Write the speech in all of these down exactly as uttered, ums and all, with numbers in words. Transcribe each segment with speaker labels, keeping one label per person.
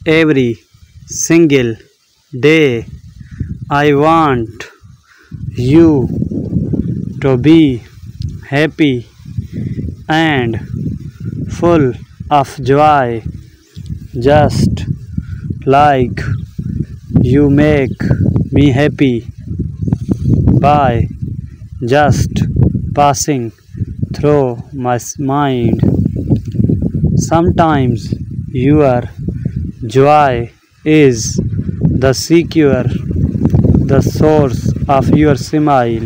Speaker 1: Every single day I want you to be happy and full of joy, just like you make me happy by just passing through my mind. Sometimes your joy is the secure, the source of your smile,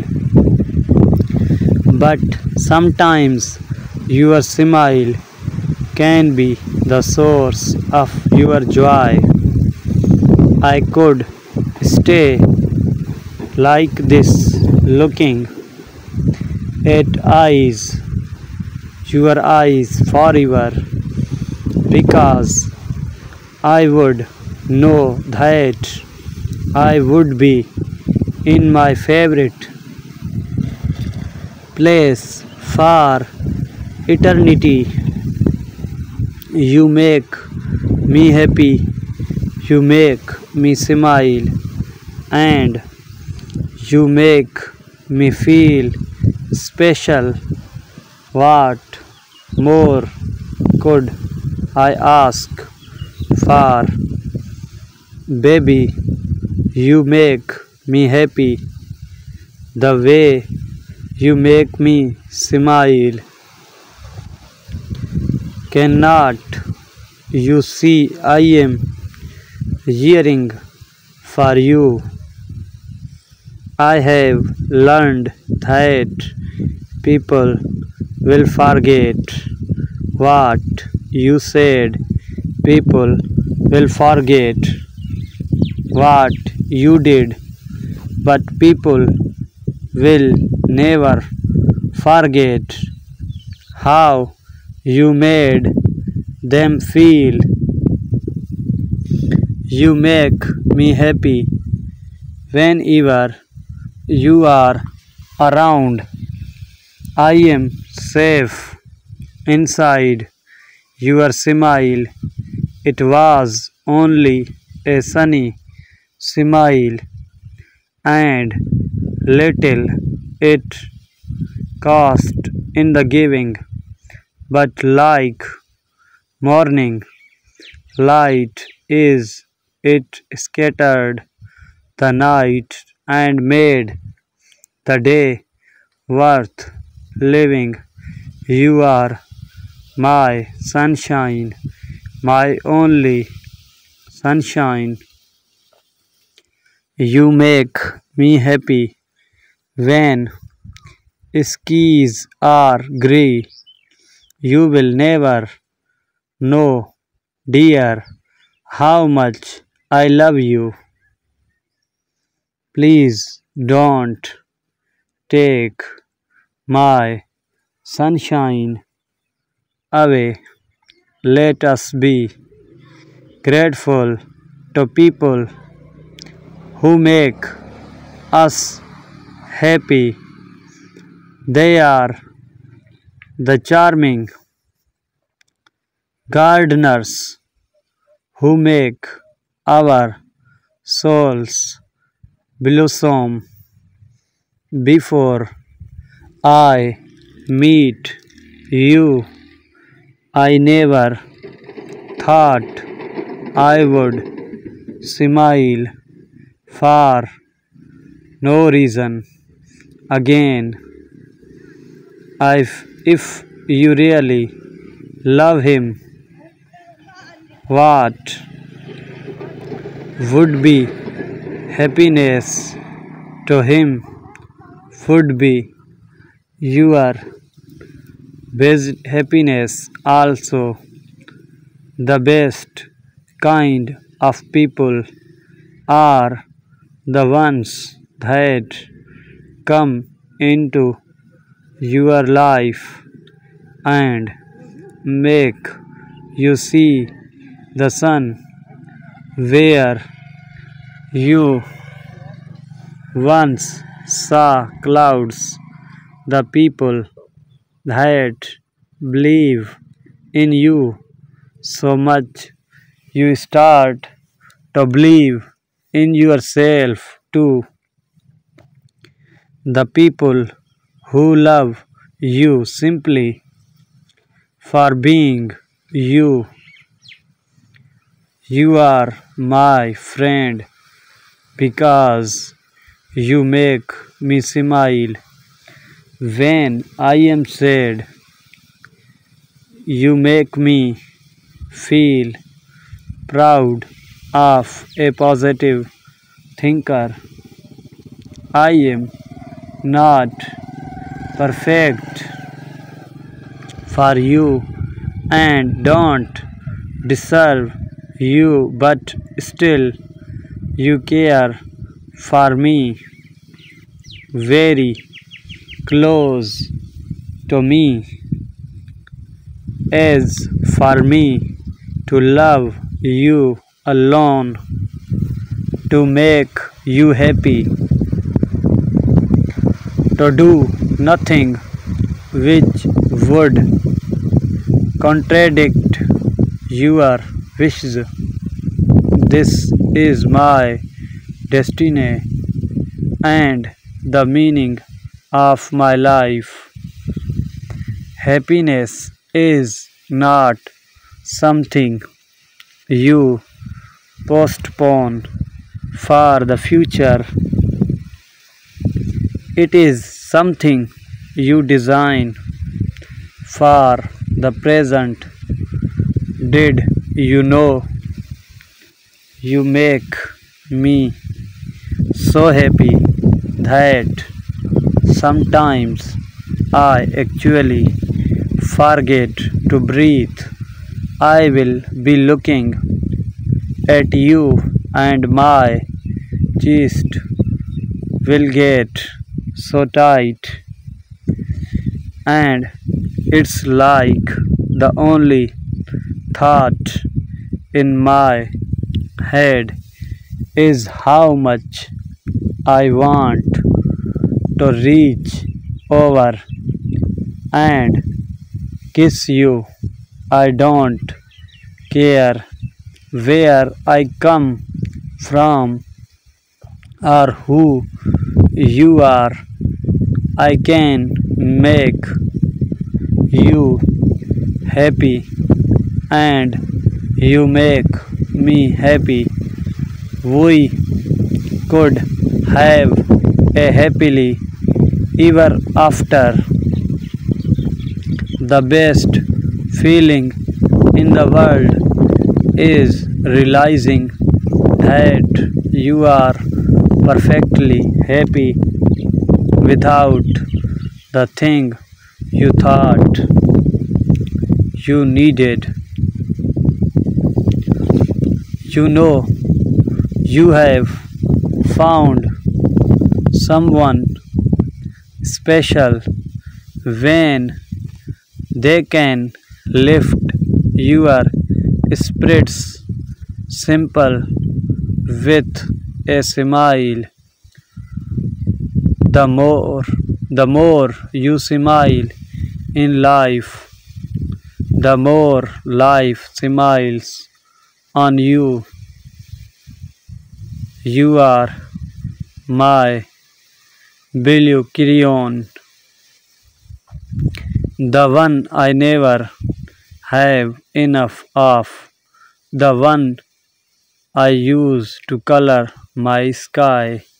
Speaker 1: but sometimes your smile can be the source of your joy. I could stay like this, looking at eyes, your eyes forever, because I would know that I would be in my favorite place for eternity. You make me happy, you make me smile, and you make me feel special. What more could I ask for? Baby, you make me happy the way you make me smile. Cannot you see I am yearning for you? I have learned that people will forget what you said. People will forget what you did, but people will never forget how you made them feel. You make me happy whenever you are around. I am safe inside your smile. It was only a sunny smile, and little it cost in the giving, but like morning light is it scattered the night and made the day worth living. You are my sunshine, my only sunshine. You make me happy when skies are grey. You will never know, dear, how much I love you. Please don't take my sunshine away. Let us be grateful to people who make us happy. They are the charming gardeners who make our souls blossom. Before I meet you, I never thought I would smile for no reason again. If, if you really love him, what would be happiness to him would be your best happiness also. The best kind of people are the ones that come into your life and make you see the sun where you once saw clouds. The people that believe in you so much, You start to believe in yourself too. The people who love you simply for being you. You are my friend because you make me smile when I am sad. You make me feel proud of a positive thinker. I am not perfect for you and don't deserve you, but still you care for me very close to me. As for me to love you alone, to make you happy, to do nothing which would contradict your wishes. This is my destiny and the meaning of my life. Happiness is not something you postpone for the future. It is something you design for the present. Did you know you make me so happy that sometimes I actually forget to breathe? I will be looking at you and my chest will get so tight, and it's like the only thought in my head is how much I want to reach over and kiss you. I don't care where I come from or who you are. I can make you happy and you make me happy. We could have a happily ever after. The best feeling in the world is realizing that you are perfectly happy without the thing you thought you needed. You know you have found someone special when they can lift your spirits simple with a smile. The more the more you smile in life, the more life smiles on you. You are my blue crayon, the one I never have enough of, the one I use to color my sky.